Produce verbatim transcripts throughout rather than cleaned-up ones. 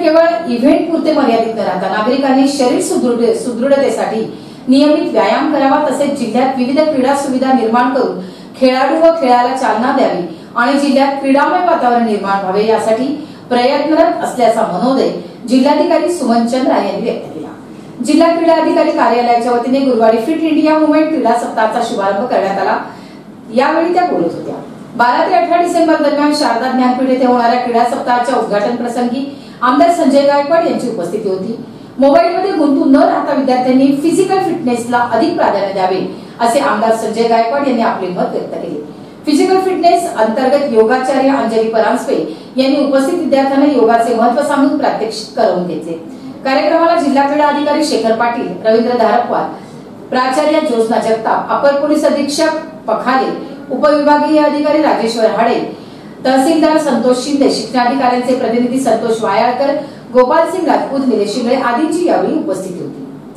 केवळ इव्हेंट पुरते मर्यादित न राहता नागरिकांनी शरीर सुदृढ सुदृढतेसाठी नियमित व्यायाम करावा, तसेच जिल्ह्यात विविध क्रीडा सुविधा निर्माण करून खेळाडू व खेळाला चालना द्यावी आणि जिल्ह्यात क्रीडामय वातावरण निर्माण व्हावे यासाठी प्रयत्नरत असल्याचा मनोदय जिल्हाधिकारी सुमन चंद्रा यांनी व्यक्त केला। जिल्हा क्रीडा अधिकारी कार्यालयाच्या वतीने गुरुवारी फिट इंडिया मुवमेंट क्रीडा सप्ताहाचा शुभारंभ करण्यात आला। यावेळी त्या बोलत होत्या। बारा ते अठरा डिसेंबर दरम्यान शारदा ज्ञानपीठ येथे होणाऱ्या क्रीडा सप्ताहाच्या उद्घाटन प्रसंगी आमदार संजय गायकवाड यांची उपस्थिती होती। मोबाईलमध्ये गुंतून न राहता विद्यार्थ्यांनी फिजिकल फिटनेसला अधिक प्राधान्य द्यावे असे आमदार संजय गायकवाड यांनी आपले मत व्यक्त केले। फिजिकल फिटनेस अंतर्गत योगाचार्य अंजली परांजपे यांनी उपस्थित विद्यार्थ्यांना योगाचे महत्त्व सांगून प्रात्यक्षिक करून घेतले। कार्यक्रमाला जिल्हा क्रीडा अधिकारी शेखर पाटील, रवींद्र धारकवाल, प्राचार्य ज्योत्स्ना जगताप, अपर पोलीस अधीक्षक पखाले, उपविभागीय अधिकारी राजेश्वर हाडे, तहसीलदार संतोष शिंदे, शिक्षणाधिकाऱ्यांचे प्रतिनिधी संतोष वायाळकर, गोपाल सिंग राजपूत, निलेश शिंगळे आदींची यावेळी उपस्थिती होती।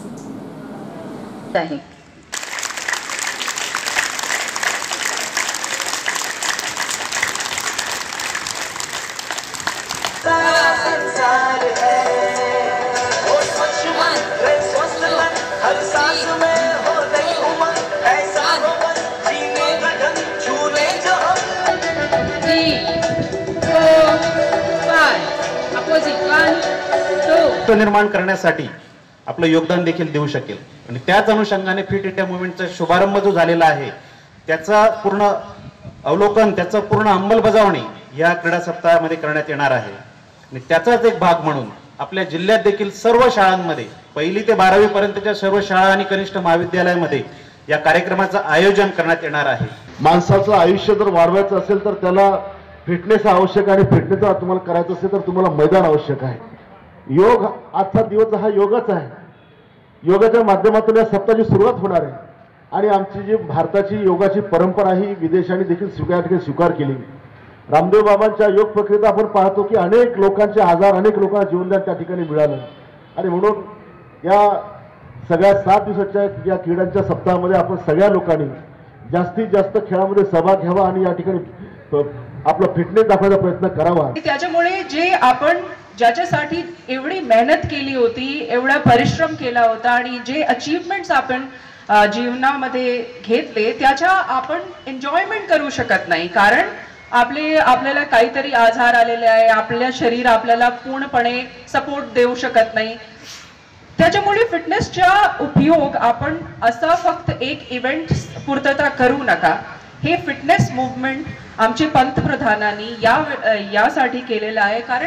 निर्माण करण्यासाठी आपलं योगदान देखील देऊ शकेल आणि त्याच अनुषंगाने फिट इंडिया मुवमेंटचा शुभारंभ जो झालेला आहे त्याचा पूर्ण अवलोकन, त्याचा पूर्ण अंमलबजावणी या क्रीडा सप्ताहामध्ये करण्यात येणार आहे। आणि त्याचाच एक भाग म्हणून आपल्या जिल्ह्यात देखील सर्व शाळांमध्ये पहिली ते बारावी पर्यंतच्या सर्व शाळा आणि कनिष्ठ महाविद्यालयामध्ये या कार्यक्रमाचं आयोजन करण्यात येणार आहे। माणसाचं आयुष्य जर वाढवायचं असेल तर त्याला फिटनेस आवश्यक आहे आणि फिटनेस तुम्हाला करायचं असेल तर तुम्हाला मैदान आवश्यक आहे। योग आजचा दिवस हा योगाच आहे। योगाच्या माध्यमातून या सप्ताहाची सुरुवात होणार आहे आणि आमची जी भारताची योगाची परंपरा ही विदेशांनी देखील स्वीकार स्वीकार केली। रामदेव बाबांच्या योग प्रक्रियेत आपण पाहतो की अनेक लोकांचे आजार, अनेक लोकांना जीवनदान त्या ठिकाणी मिळालं आणि म्हणून या सगळ्या सात दिवसाच्या या क्रीडांच्या सप्ताहामध्ये आपण सगळ्या लोकांनी जास्तीत जास्त खेळामध्ये सहभाग घ्यावा आणि या ठिकाणी आपला फिटनेस दाखवायचा प्रयत्न करावा। त्याच्यामुळे जे आपण ज्याच्यासाठी एवढी मेहनत केली होती, एवढा परिश्रम केला होता आणि जे अचीवमेंट्स आपण जीवनामध्ये घेतले त्याच्या आपण एन्जॉयमेंट करू शकत नाही, कारण आपले आपल्याला काहीतरी आजार आलेले आहे, आपल्या शरीर आपल्याला पूर्णपणे सपोर्ट देऊ शकत नाही। त्याच्यामुळे फिटनेसचा उपयोग आपण असा फक्त एक इव्हेंट पुरता करू नका। हे फिटनेस मूवमेंट आमचे पंतप्रधानांनी या यासाठी केलेलं आहे, कारण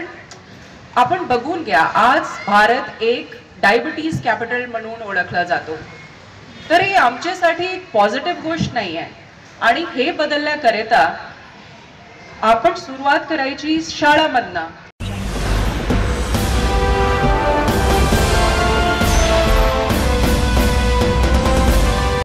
आपण बघून घ्या आज भारत एक डायबिटीज कॅपिटल म्हणून ओळखला जातो, तर हे आमच्यासाठी एक पॉझिटिव्ह गोष्ट नाही आहे आणि हे बदलण्याकरिता आपण सुरुवात करायची शाळांमधनं।